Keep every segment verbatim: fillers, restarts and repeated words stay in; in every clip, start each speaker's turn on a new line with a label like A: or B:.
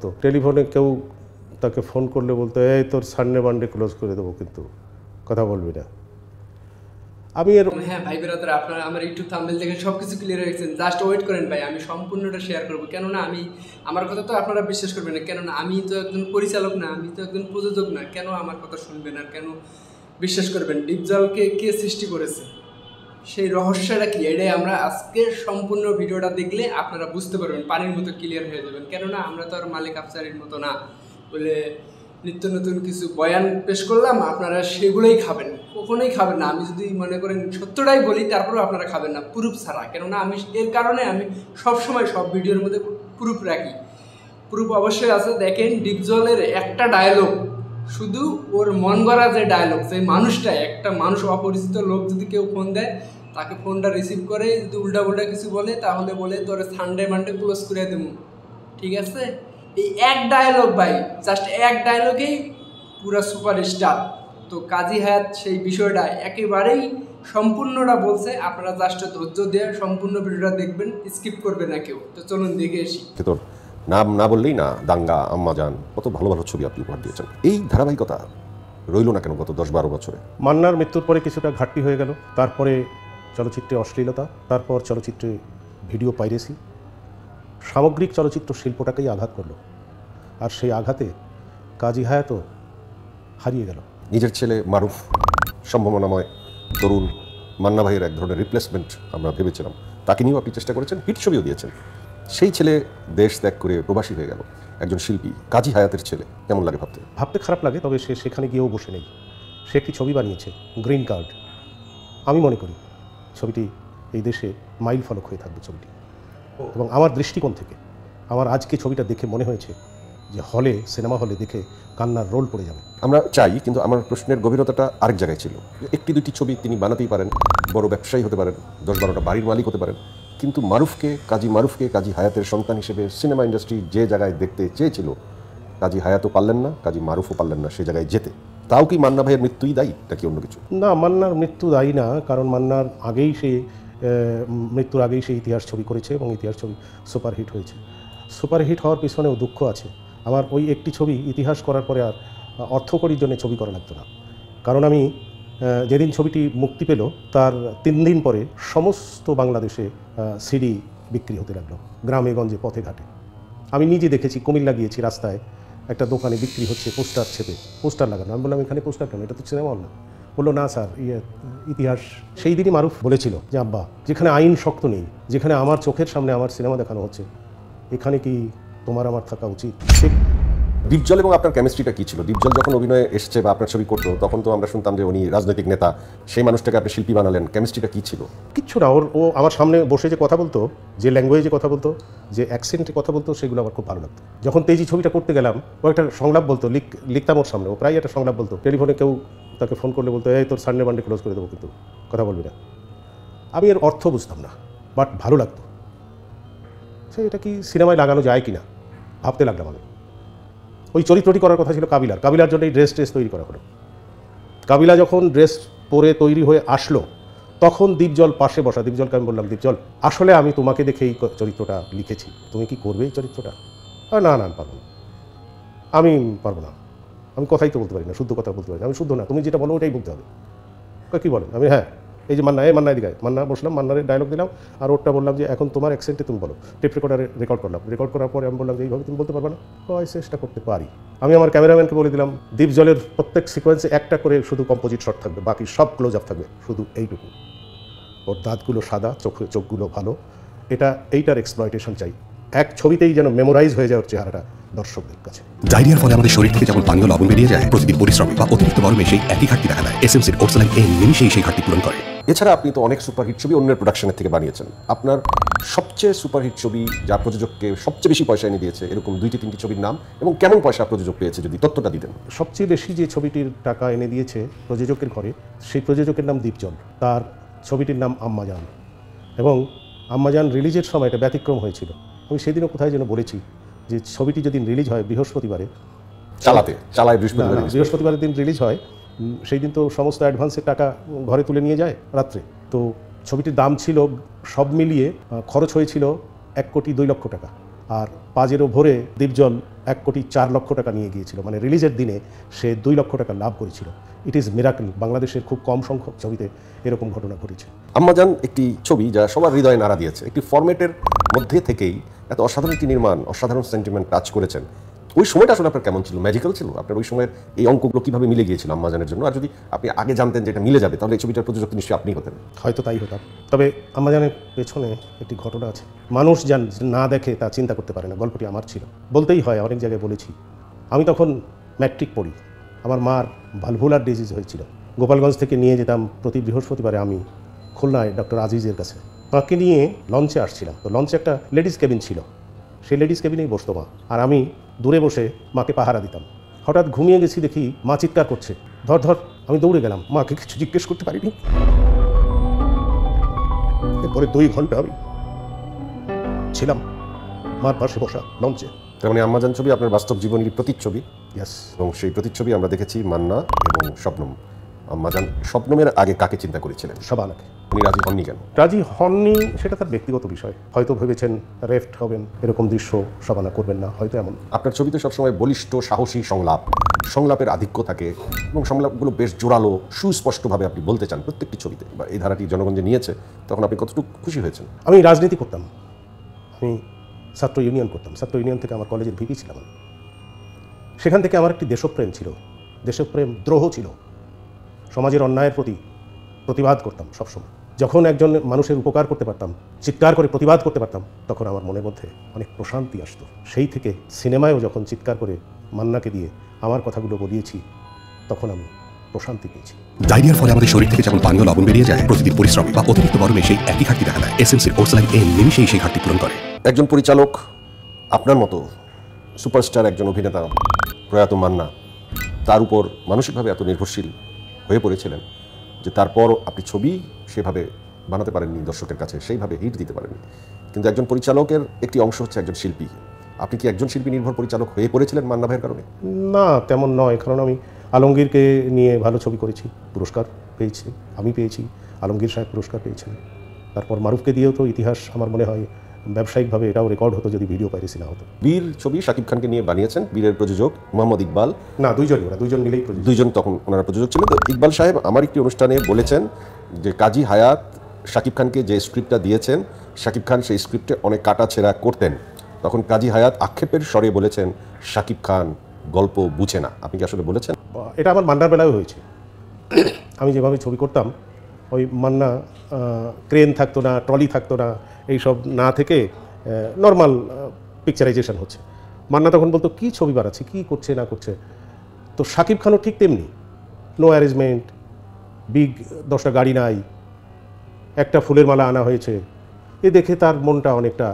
A: করতো, টেলিফোনে কেউ তাকে ফোন করলে বলতো এই তোর সানডে মানডে ক্লোজ করে দেবো, কিন্তু কথা বলবি না। আমি এর
B: হ্যাঁ ভাই বেরাদার, আপনারা আমার ইউটিউব থাম্বনেল দেখে সব কিছু ক্লিয়ার হয়ে গেছেন, জাস্ট ওয়েট করেন ভাই, আমি সম্পূর্ণটা শেয়ার করবো। কেননা আমি আমার কথা তো আপনারা বিশ্বাস করবেন না, কেননা আমি তো একজন পরিচালক না, আমি তো একজন প্রযোজক না, কেন আমার কথা শুনবেন আর কেন বিশ্বাস করবেন? ডিপজলকে কে সৃষ্টি করেছে, সেই রহস্যটা কি, এটাই আমরা আজকের সম্পূর্ণ ভিডিওটা দেখলে আপনারা বুঝতে পারবেন, পানির মতো ক্লিয়ার হয়ে যাবেন। কেননা আমরা তো আর মালিক আফসারির মতো না বলে নিত্য নতুন কিছু বয়ান পেশ করলাম, আপনারা সেগুলোই খাবেন, কখনোই খাবেন না। আমি যদি মনে করেন সত্যটাই বলি তারপরেও আপনারা খাবেন না প্রুফ ছাড়া, কেননা আমি এর কারণে আমি সবসময় সব ভিডিওর মধ্যে প্রুফ রাখি। প্রুফ অবশ্যই আছে, দেখেন ডিপজলের একটা ডায়লগ, শুধু ওর মন গড়া যে ডায়লগ, সেই মানুষটা, একটা মানুষ অপরিচিত লোক যদি কেউ ফোন দেয়, তাকে ফোনটা রিসিভ করে যদি উল্টা উল্টা কিছু বলে, তাহলে বলে তোর সানডে মানডে ক্লোজ করে দেবো, ঠিক আছে? এই এক ডায়লগ ভাই, জাস্ট এক ডায়লগেই পুরো সুপারস্টার। তো কাজী হায়াত সেই বিষয়টা একেবারেই সম্পূর্ণটা বলছে, আপনারা জাস্ট ধৈর্য দিয়ে সম্পূর্ণ ভিডিওটা দেখবেন, স্কিপ করবে না কেউ। তো চলুন দেখে এসি।
C: তোর নাম না বললেই না, দাঙ্গা, আম্মাজান, কত ভালো ভালো ছবি আপনি উপহার দিয়েছেন। এই ধারাবাহিকতা রইল না কেন গত দশ বারো বছরে?
A: মান্নার মৃত্যুর পরে কিছুটা ঘাটতি হয়ে গেল, তারপরে চলচ্চিত্রে অশ্লীলতা, তারপর চলচ্চিত্রে ভিডিও পাইরেসি, সামগ্রিক চলচ্চিত্র শিল্পটাকেই আঘাত করলো। আর সেই আঘাতে কাজী হায়াতও হারিয়ে গেল।
C: নিজের ছেলে মারুফ সম্ভাবনাময় তরুণ, মান্না ভাইয়ের এক ধরনের রিপ্লেসমেন্ট আমরা ভেবেছিলাম, তাকে নিয়েও আপনি চেষ্টা করেছেন, হিট ছবিও দিয়েছেন। সেই ছেলে দেশ ত্যাগ করে প্রবাসী হয়ে গেল, একজন শিল্পী, কাজী হায়াতের ছেলে, কেমন লাগে ভাবতে?
A: ভাবতে খারাপ লাগে, তবে সে সেখানে গিয়েও বসে নেই। সে একটি ছবি বানিয়েছে, গ্রিন কার্ড। আমি মনে করি ছবিটি এই দেশে মাইল ফলক হয়ে থাকবে ছবিটি। এবং আমার দৃষ্টিকোণ থেকে আমার আজকে ছবিটা দেখে মনে হয়েছে যে হলে, সিনেমা হলে দেখে কান্নার রোল পড়ে যাবে।
C: আমরা চাই, কিন্তু আমার প্রশ্নের গভীরতাটা আরেক জায়গায় ছিল। একটি দুটি ছবি তিনি বানাতেই পারেন, বড় ব্যবসায়ী হতে পারেন, দশ বারোটা বাড়ির মালিক হতে পারেন, কিন্তু মারুফকে, কাজী মারুফকে কাজী হায়াতের সন্তান হিসেবে সিনেমা ইন্ডাস্ট্রি যে জায়গায় দেখতে চেয়েছিল, কাজী হায়াতও পারলেন না, কাজী মারুফও পারলেন না সে জায়গায় যেতে। তাও কি মান্না ভাইয়ের মৃত্যুই দায়ী নাকি অন্য কিছু?
A: না, মান্নার মৃত্যু দায়ী না, কারণ মান্নার আগেই সে মৃত্যুর আগেই সে ইতিহাস ছবি করেছে এবং ইতিহাস ছবি সুপারহিট হয়েছে। সুপারহিট হওয়ার পিছনেও দুঃখ আছে। আমার ওই একটি ছবি ইতিহাস করার পরে আর অর্থকরীর জন্য ছবি করা লাগতো না, কারণ আমি যেদিন ছবিটি মুক্তি পেল তার তিন দিন পরে সমস্ত বাংলাদেশে সিডি বিক্রি হতে লাগলো, গ্রামে গঞ্জে পথে ঘাটে। আমি নিজে দেখেছি, কুমিল্লা গিয়েছি, রাস্তায় একটা দোকানে বিক্রি হচ্ছে পোস্টার ছেপে, পোস্টার লাগানো। আমি বললাম এখানে পোস্টার কেন, এটা তো সিনেমা হল না। বললো না স্যার, ইয়ে ইতিহাস। সেই দিনই মারুফ বলেছিল যে আব্বা, যেখানে আইন শক্ত নেই, যেখানে আমার চোখের সামনে আমার সিনেমা দেখানো হচ্ছে, এখানে কি তোমার আমার থাকা উচিত? ঠিক।
C: ডিপজল এবং আপনার কেমিস্ট্রিটা কী ছিল? ডিপজল যখন অভিনয়ে এসছে বা আপনার ছবি করতো, তখন তো আমরা শুনতাম যে উনি রাজনৈতিক নেতা, সেই মানুষটাকে আপনি শিল্পী বানালেন, কেমিস্ট্রিটা কী ছিল?
A: কিচ্ছু না। ওর ও আমার সামনে বসে যে কথা বলতো, যে ল্যাঙ্গুয়েজে কথা বলতো, যে অ্যাকসেন্টে কথা বলতো, সেগুলো আমার খুব ভালো লাগতো। যখন তেজি ছবিটা করতে গেলাম, ও একটা সংলাপ বলতো, লিখ লিখতাম ওর সামনে, ও প্রায় একটা সংলাপ বলতো। টেলিফোনে কেউ তাকে ফোন করলে বলতো এই তোর সানডে মানডে ক্লোজ করে দেবো, কিন্তু কথা বলবি না। আমি এর অর্থ বুঝতাম না, বাট ভালো লাগতো। সে এটা কি সিনেমায় লাগানো যায় কি না ভাবতে লাগলাম আমি। ওই চরিত্রটি করার কথা ছিল কাবিলার, কাবিলার জন্য এই ড্রেস ট্রেস তৈরি করা হলো। কাবিলা যখন ড্রেস পরে তৈরি হয়ে আসলো, তখন দীপজল পাশে বসা। দীপজলকে আমি বললাম, দীপজল আসলে আমি তোমাকে দেখে এই চরিত্রটা লিখেছি, তুমি কি করবে এই চরিত্রটা? না না, পারবো না, আমি পারবো না, আমি কথাই তো বলতে পারি না, শুদ্ধ কথা বলতে পারি না, আমি শুদ্ধ না, তুমি যেটা বলো ওটাই বলতে হবে। কী বলেন? আমি হ্যাঁ, এই যে মান্না, এই মান্না দিকে মান্না বসলাম, মান্নারের ডায়লগ দিলাম, আর ওরটা বললাম যে এখন তোমার অ্যাকসেন্টে তুমি বলো। টেপ রেকর্ডারে রেকর্ড করলাম, রেকর্ড করার পরে আমি বললাম যে এইভাবে তুমি বলতে পারবে না? হয় চেষ্টা করতে পারি। আমি আমার ক্যামেরাম্যানকে বলে দিলাম, দীপজলের প্রত্যেক সিকোয়েন্সে একটা করে শুধু কম্পোজিট শট থাকবে, বাকি সব ক্লোজ আপ থাকবে, শুধু এইটুকু। ওর দাঁতগুলো সাদা, চোখ চোখগুলো ভালো, এটা এইটার এক্সপ্লয়টেশন চাই। এক ছবিতেই যেন মেমোরাইজ হয়ে যায় ওর চেহারাটা দর্শকদের কাছে।
D: ডায়রিয়ার ফলে আমাদের শরীর থেকে যেমন পানীয় লবণ বেরিয়ে যায়, প্রতিদিন পরিশ্রমে বা অতিরিক্ত গরমে সেই একই ঘাটতি দেখা দেয়। এসএমসির ওরসালাইন এ নিমিশেই সেই ঘাটতি পূরণ করে।
C: এছাড়া আপনি তো অনেক সুপারহিট ছবি অন্যের প্রোডাকশনের থেকে বানিয়েছেন। আপনার সবচেয়ে সুপারহিট ছবি যা প্রযোজককে সবচেয়ে বেশি পয়সা এনে দিয়েছে, এরকম দুইটি তিনটি ছবির নাম এবং কেমন পয়সা প্রযোজক পেয়েছে, যদি তথ্যটা দিতেন।
A: সবচেয়ে বেশি যে ছবিটির টাকা এনে দিয়েছে প্রযোজকের ঘরে, সেই প্রযোজকের নাম দীপজল, তার ছবিটির নাম আম্মাজান। এবং আম্মাজান রিলিজের সময় এটা ব্যতিক্রম হয়েছিল। আমি সেদিনও কোথায় যেন বলেছি যে ছবিটি যদি রিলিজ হয় বৃহস্পতিবারে,
C: চালাতে চালায় বৃহস্পতিবার
A: বৃহস্পতিবারের দিন রিলিজ হয়, সেই দিন তো সমস্ত অ্যাডভান্সের টাকা ঘরে তুলে নিয়ে যায় রাত্রে। তো ছবিটির দাম ছিল, সব মিলিয়ে খরচ হয়েছিল এক কোটি দুই লক্ষ টাকা। আর পাজেরো ভরে দীপজল এক কোটি চার লক্ষ টাকা নিয়ে গিয়েছিল, মানে রিলিজের দিনে সে দুই লক্ষ টাকা লাভ করেছিল। It is miracle. বাংলাদেশের খুব কম সংখ্যক ছবিতে এরকম ঘটনা ঘটেছে।
C: আম্মাজান একটি ছবি যা সবার হৃদয়ে নাড়া দিয়েছে, একটি ফরম্যাটের মধ্যে থেকেই এত অসাধারণ একটি নির্মাণ, অসাধারণ সেন্টিমেন্ট টাচ করেছেন। ওই সময়টা আসলে আপনার কেমন ছিল? ম্যাজিক্যাল ছিল? আপনার ওই সময়ের এই অঙ্কগুলো কীভাবে মিলে গিয়েছিল আম্মাজানের জন্য? আর যদি আপনি আগে জানতেন যে এটা মিলে যাবে, তাহলে এই ছবিটার প্রযোজক নিশ্চয়ই আপনি হতেন।
A: হয়তো তাই হতাম। তবে আম্মাজানের পেছনে একটি ঘটনা আছে। মানুষ যান না দেখে তা চিন্তা করতে পারে না, গল্পটি আমার ছিল। বলতেই হয়, অনেক জায়গায় বলেছি। আমি তখন ম্যাট্রিক পড়ি। আমার মার ভালভুলার ডিজিজ হয়েছিল। গোপালগঞ্জ থেকে নিয়ে যেতাম প্রতি বৃহস্পতিবারে আমি খুলনায় ডক্টর আজিজের কাছে। মাকে নিয়ে লঞ্চে আসছিলাম। তো লঞ্চে একটা লেডিস কেবিন ছিল, সেই লেডিস কেবিনেই বসতো মা, আর আমি দূরে বসে মাকে পাহারা দিতাম। হঠাৎ ঘুমিয়ে গেছি, দেখি মা চিৎকার করছে, ধর ধর। আমি দৌড়ে গেলাম, মাকে কিছু জিজ্ঞেস করতে পারিনি। এরপরে দুই ঘন্টা আমি ছিলাম মার পাশে বসা লঞ্চে।
C: তার মানে আম্মাজান ছবি আপনার বাস্তব জীবনের প্রতিচ্ছবি।
A: ইয়াস।
C: এবং সেই প্রতিচ্ছবি আমরা দেখেছি মান্না এবং শবনম। আম্মাজান শবনমের আগে কাকে চিন্তা করেছিলেন?
A: শাবানাকে।
C: উনি রাজি হননি কেন?
A: রাজি হননি সেটা তার ব্যক্তিগত বিষয়। হয়তো ভেবেছেন রেফট হবেন, এরকম দৃশ্য শাবানা করবেন না, হয়তো এমন।
C: আপনার ছবিতে সবসময় বলিষ্ঠ সাহসী সংলাপ, সংলাপের আধিক্য থাকে এবং সংলাপগুলো বেশ জোরালো, সুস্পষ্টভাবে আপনি বলতে চান প্রত্যেকটি ছবিতে। বা এই ধারাটি জনগণ যে নিয়েছে, তখন আপনি কতটুকু খুশি হয়েছেন?
A: আমি রাজনীতি করতাম, আমি ছাত্র ইউনিয়ন করতাম। ছাত্র ইউনিয়ন থেকে আমার কলেজের ভিপি ছিলাম। সেখান থেকে আমার একটি দেশপ্রেম ছিল, দেশপ্রেম দ্রোহ ছিল। সমাজের অন্যায়ের প্রতি প্রতিবাদ করতাম সবসময়। যখন একজন মানুষের উপকার করতে পারতাম, চিৎকার করে প্রতিবাদ করতে পারতাম, তখন আমার মনের মধ্যে অনেক প্রশান্তি আসতো। সেই থেকে সিনেমায়ও যখন চিৎকার করে মান্নাকে দিয়ে আমার কথাগুলো বলিয়েছি, তখন আমি প্রশান্তি পেয়েছি।
D: ডায়রিয়ার ফলে আমাদের শরীর থেকে যেমন পানীয় লবণ বেরিয়ে যায়, প্রতিদিন পরিশ্রমে বা অতিরিক্ত গরমে সেই একই ঘাটতি দেখা দেয়। এসএমসির ওরসালাইন এ নিমিশেই সেই ঘাটতি পূরণ করে।
C: একজন পরিচালক, আপনার মতো সুপারস্টার একজন অভিনেতা প্রয়াত মান্না, তার উপর মানসিকভাবে এত নির্ভরশীল হয়ে পড়েছিলেন যে তারপর আপনি ছবি সেভাবে বানাতে পারেননি দর্শকের কাছে, সেইভাবে হিট দিতে পারেননি। কিন্তু একজন পরিচালকের একটি অংশ হচ্ছে একজন শিল্পী। আপনি কি একজন শিল্পী নির্ভর পরিচালক হয়ে পড়েছিলেন মান্না ভাইয়ের কারণে?
A: না, তেমন নয়। কারণ আমি আলমগীরকে নিয়ে ভালো ছবি করেছি, পুরস্কার পেয়েছি, আমি পেয়েছি, আলমগীর সাহেব পুরস্কার পেয়েছেন। তারপর মারুফকে দিয়েও তো ইতিহাস, আমার মনে হয় ব্যবসায়িকভাবে এটাও রেকর্ড হতো যদি ভিডিও পাইরেসি না হতো।
C: বীর ছবি শাকিব খানকে নিয়ে বানিয়েছেন, বীরের প্রযোজক মোহাম্মদ ইকবাল।
A: না, দুইজনই, ওরা দুইজন মিলেই প্রযোজক।
C: দুইজন তখন ওনারা প্রযোজক ছিলেন। তো ইকবাল সাহেব আমার একটি অনুষ্ঠানে বলেছেন যে কাজী হায়াত শাকিব খানকে যে স্ক্রিপ্টটা দিয়েছেন, শাকিব খান সেই স্ক্রিপ্টে অনেক কাটাছেঁড়া করতেন। তখন কাজী হায়াত আক্ষেপের স্বরে বলেছেন শাকিব খান গল্প বুঝে না। আপনি কি আসলে বলেছেন?
A: এটা আমার মান্নার বেলায় হয়েছে। আমি যেভাবে ছবি করতাম, ওই মান্না ক্রেন থাকতো না, ট্রলি থাকতো না, এইসব না থেকে নর্মাল পিকচারাইজেশন হচ্ছে। মান্না তখন বলতো কী ছবি বানাচ্ছে, কী করছে না করছে। তো শাকিব খানও ঠিক তেমনি, নো অ্যারেঞ্জমেন্ট, বিগ দশটা গাড়ি নাই, একটা ফুলের মালা আনা হয়েছে। এ দেখে তার মনটা অনেকটা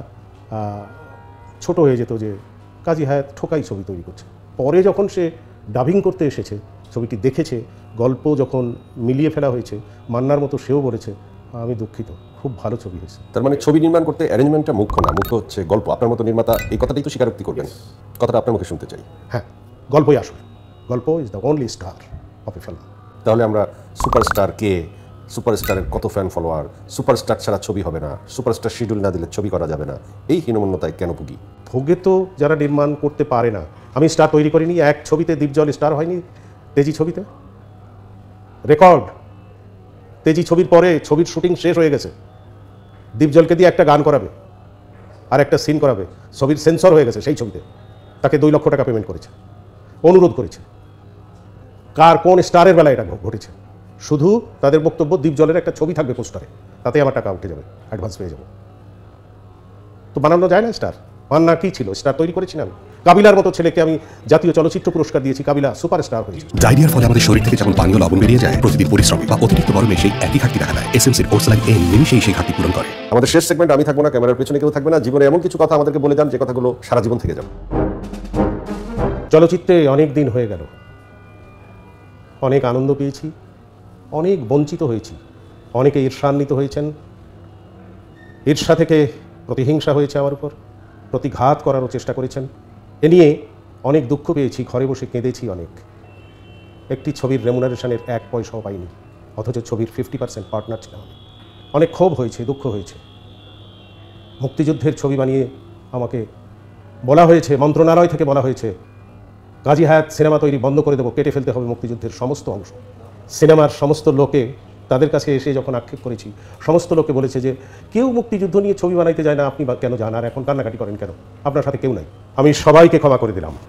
A: ছোট হয়ে যেত যে কাজী হায়াত ঠোকাই ছবি তৈরি করছে। পরে যখন সে ডাবিং করতে এসেছে, ছবিটি দেখেছে, গল্প যখন মিলিয়ে ফেলা হয়েছে, মান্নার মতো সেও বলেছে আমি দুঃখিত, খুব ভালো ছবি হয়েছে।
C: তার মানে ছবি নির্মাণ করতে অ্যারেঞ্জমেন্টটা মুখ্য না, মুখ্য হচ্ছে গল্প। আপনার মতো নির্মাতা এই কথাটাই তো স্বীকারোক্তি করবেন। কথাটা আপনার মুখে শুনতে চাই।
A: হ্যাঁ, গল্পই আসবে। গল্প is the only star of a film.
C: তাহলে আমরা সুপারস্টার কে, সুপারস্টারের কত ফ্যান ফলোয়ার, সুপারস্টার ছাড়া ছবি হবে না, সুপারস্টার শিডিউল না দিলে ছবি করা যাবে না, এই হীনমন্যতায় কেন ভুগি?
A: ভোগে তো যারা নির্মাণ করতে পারে না। আমি স্টার তৈরি করিনি। এক ছবিতে দীপজল স্টার হয়নি, তেজি ছবিতে রেকর্ড। তেজি ছবির পরে ছবির শুটিং শেষ হয়ে গেছে, দীপজলকে দিয়ে একটা গান করাবে আর একটা সিন করাবে, ছবির সেন্সর হয়ে গেছে সেই ছবিতে। তাকে দুই লক্ষ টাকা পেমেন্ট করেছে, অনুরোধ করেছে। কার কোন স্টারের বেলায় এটা ঘটেছে? শুধু তাদের বক্তব্য দীপজলের একটা ছবি থাকবে পোস্টারে, তাতে আমার টাকা উঠে যাবে, অ্যাডভান্স পেয়ে যাবো। তো বানানো যায় না স্টার? মান্না কি ছিল? স্টার তৈরি করেছি না আমি। কাবিলার মতো ছেলেকে আমি জাতীয় চলচ্চিত্র পুরস্কার দিয়েছি, কাবিলা সুপারস্টার হয়েছে।
D: ডায়রিয়ার ফলে আমাদের শরীর থেকে যেমন পানীয় লবণ বেরিয়ে যায়, প্রতিদিন পরিশ্রমে বা অতিরিক্ত গরমে সেই একই ঘাটতি দেখা দেয়। এসএমসির ওরসালাইন এ নিমিশেই সেই ঘাটতি পূরণ করে।
C: আমাদের শেষ সেগমেন্ট, আমি থাকবো না, ক্যামেরার পেছনে কেউ থাকবে না। জীবনে এমন কিছু কথা আমাদেরকে বলে যান যে কথাগুলো সারা জীবন থেকে যাবে।
A: চলচ্চিত্রে অনেক দিন হয়ে গেল, অনেক আনন্দ পেয়েছি, অনেক বঞ্চিত হয়েছি, অনেকে ঈর্ষান্বিত হয়েছেন। ঈর্ষা থেকে প্রতিহিংসা হয়েছে আমার উপর, প্রতিঘাত করারও চেষ্টা করেছেন। এ নিয়ে অনেক দুঃখ পেয়েছি, ঘরে বসে কেঁদেছি অনেক। একটি ছবির রেমুনারেশনের এক পয়সাও পাইনি, অথচ ছবির ফিফটি পার্সেন্ট পার্টনার ছিলাম আমি। অনেক ক্ষোভ হয়েছে, দুঃখ হয়েছে। মুক্তিযুদ্ধের ছবি বানিয়ে আমাকে বলা হয়েছে, মন্ত্রণালয় থেকে বলা হয়েছে কাজী হায়াত সিনেমা তৈরি বন্ধ করে দেবো, কেটে ফেলতে হবে মুক্তিযুদ্ধের সমস্ত অংশ। সিনেমার সমস্ত লোকে তাদের কাছে এসে যখন আক্ষেপ করেছি, সমস্ত লোকে বলেছে যে কেউ মুক্তিযুদ্ধ নিয়ে ছবি বানাইতে যায় না, আপনি বা কেন যান, আর এখন কান্নাকাটি করেন কেন, আপনার সাথে কেউ নাই। আমি সবাইকে ক্ষমা করে দিলাম,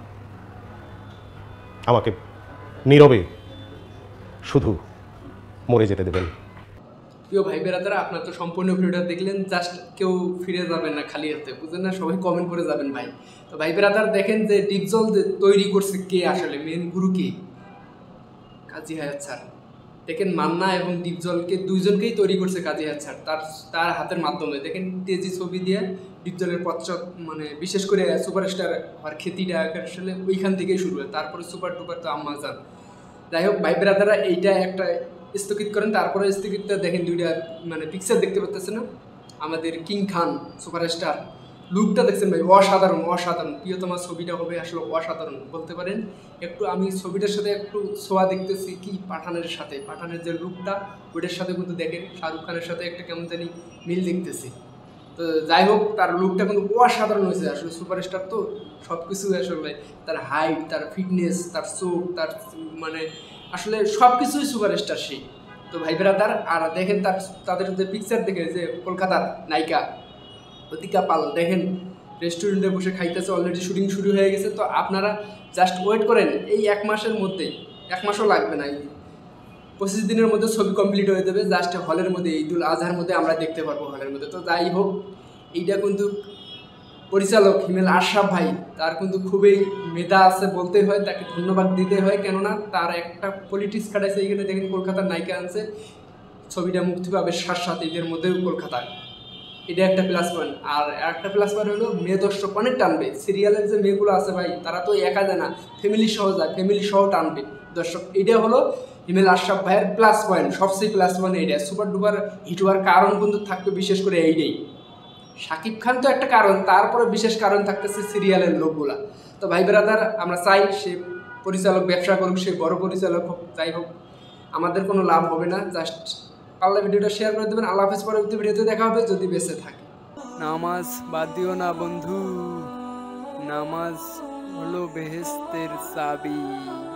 A: আমাকে নীরবে শুধু মরে যেতে দেবেন।
B: প্রিয় ভাই বেরাদারা, আপনার তো সম্পূর্ণ ভিডিওটা দেখলেন, জাস্ট কেউ ফিরে যাবেন না খালি হাতে, বুঝলেন না, সবাই কমেন্ট করে যাবেন ভাই। তো ভাই বেরাদার দেখেন যে ডিপজল তৈরি করছে কে, আসলে মেন গুরু কে, কাজী হায়াত স্যার। দেখেন মান্না এবং ডিপজলকে দুইজনকেই তৈরি করছে কাজী হায়াত স্যার, তার তার হাতের মাধ্যমে। দেখেন তেজি ছবি দিয়ে ডিপজলের পশ্চাৎ মানে বিশেষ করে সুপারস্টার হওয়ার খ্যাতিটা আসলে ওইখান থেকেই শুরু হয়, তারপরে সুপার টুপার তো আম্মা যান। যাই হোক ভাই বেরাদারা, এইটা একটা স্থগিত করেন, তারপরে স্থগিতটা দেখেন দুইটা মানে পিকচার দেখতে পাচ্ছেন না, আমাদের কিং খান সুপারস্টার লুকটা দেখছেন ভাই, অসাধারণ অসাধারণ। প্রিয়তমা ছবিটা হবে আসলে অসাধারণ বলতে পারেন। একটু আমি ছবিটার সাথে একটু ছোঁয়া দেখতেছি কি পাঠানের সাথে, পাঠানের যে লুকটা ওইটার সাথে কিন্তু দেখেন শাহরুখ খানের সাথে একটা কেমন জানি মিল দেখতেছি। তো যাই হোক, তার লুকটা কিন্তু অসাধারণ হয়েছে। আসলে সুপারস্টার তো সব কিছু আসলে, তার হাইট, তার ফিটনেস, তার চোখ, তার মানে আসলে সব কিছুই সুপারস্টার সেই। তো ভাই বেরাদার, আর দেখেন তার তাদের যে পিকচার দেখে যে কলকাতার নায়িকা অতিকা পাল দেখেন রেস্টুরেন্টে বসে খাইতেছে, অলরেডি শুটিং শুরু হয়ে গেছে। তো আপনারা জাস্ট ওয়েট করেন, এই এক মাসের মধ্যেই, এক মাসও লাগবে না, পঁচিশ দিনের মধ্যে ছবি কমপ্লিট হয়ে যাবে। জাস্ট হলের মধ্যে ঈদুল আজহার মধ্যে আমরা দেখতে পারবো হলের মধ্যে। তো যাই হোক, এইটা কিন্তু পরিচালক হিমেল আশরাফ ভাই, তার কিন্তু খুবই মেধা আছে বলতেই হয়, তাকে ধন্যবাদ দিতে হয়। কেননা তার একটা পলিটিক্স কাটাইছে, এইখানে দেখেন কলকাতার নায়িকা আনছে, ছবিটা মুক্তি পাবে সাত সাত ঈদের মধ্যেও কলকাতায়, এটা একটা প্লাস পয়েন্ট। আর একটা প্লাস পয়েন্ট হলো মেয়ে দর্শক অনেক টানবে। সিরিয়ালের যে মেয়েগুলো আছে ভাই, তারা তো একা যায় না, ফ্যামিলি সহ যায়, ফ্যামিলি সহ টানবে দর্শক। এটা হলো হিমেল আশরাফ ভাইয়ের প্লাস পয়েন্ট, সবচেয়ে প্লাস পয়েন্ট এইটা। সুপার ডুপার হিট হওয়ার কারণ কিন্তু থাকবে বিশেষ করে এইটাই। শাকিব খান তো একটা কারণ, তারপরে বিশেষ কারণ থাকতেছে সিরিয়ালের লোকগুলা। তো ভাই ব্রাদার, আমরা চাই সে পরিচালক ব্যবসা করুক, সে বড় পরিচালক হোক, যাই হোক, আমাদের কোনো লাভ হবে না। জাস্ট পারলে ভিডিওটা শেয়ার করে দেবেন। আল্লাহ হাফেজ, পরবর্তী ভিডিওতে দেখা হবে যদি বেঁচে থাকে।
E: নামাজ বাদ দিও না বন্ধু, নামাজ হলো বেহেশতের চাবি।